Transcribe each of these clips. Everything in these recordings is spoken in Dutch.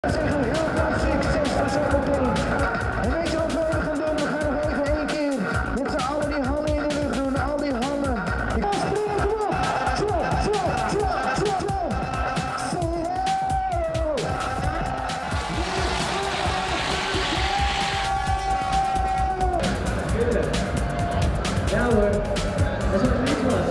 Zeggen heel graag succes voor zometeen. En weet je wat we even gaan doen? We gaan nog even één keer met z'n allen die handen in de lucht doen. Al die handen. Ik ga springen, kom op. Zo. Ja hoor, dat is wat er niet was.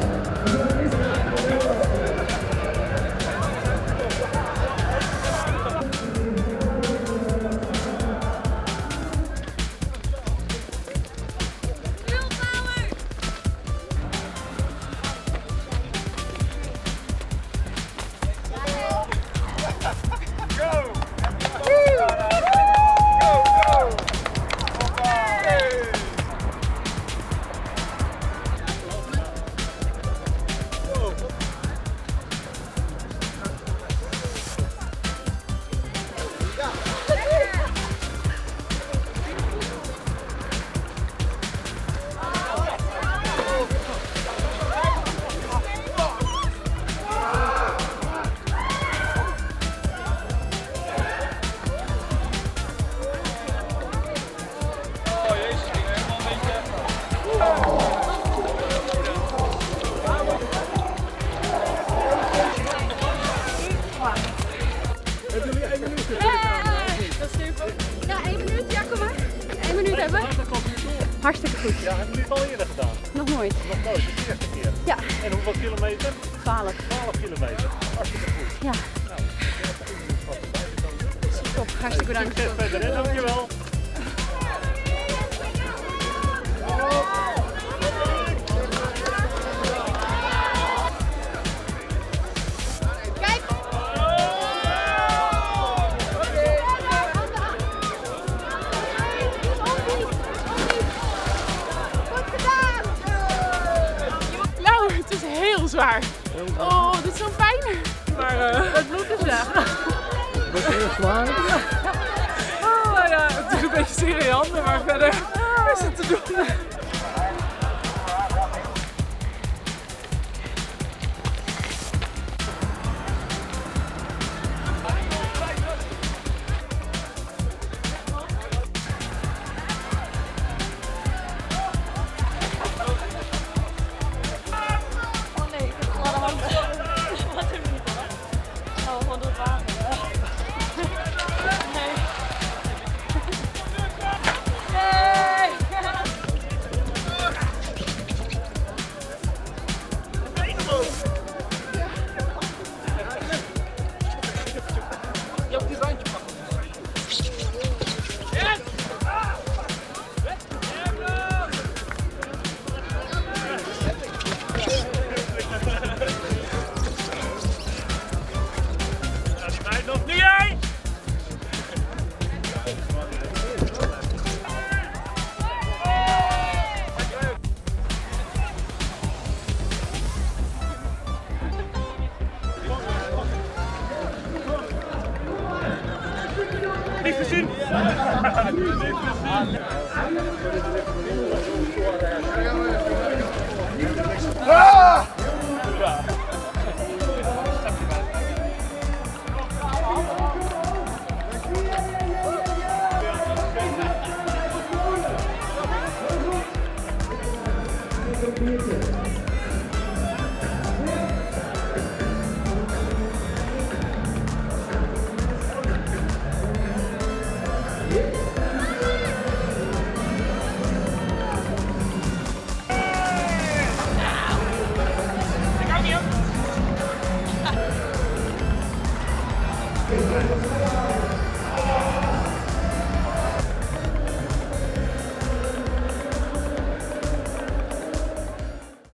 Hartstikke goed. Ja, hebben jullie het al eerder gedaan? Nog nooit. Nog nooit, de eerste keer? Ja. En hoeveel kilometer? 12. 12 kilometer. Hartstikke goed. Ja. Nou, Top, hartstikke bedankt. succes verder, hè? Dankjewel. Het is heel zwaar. Oh, dit is zo pijn. Maar het bloed is weg. Dat is heel zwaar. Oh ja, het is een beetje zeer in je handen, maar verder is het te doen. Niet gezien! Niet gezien!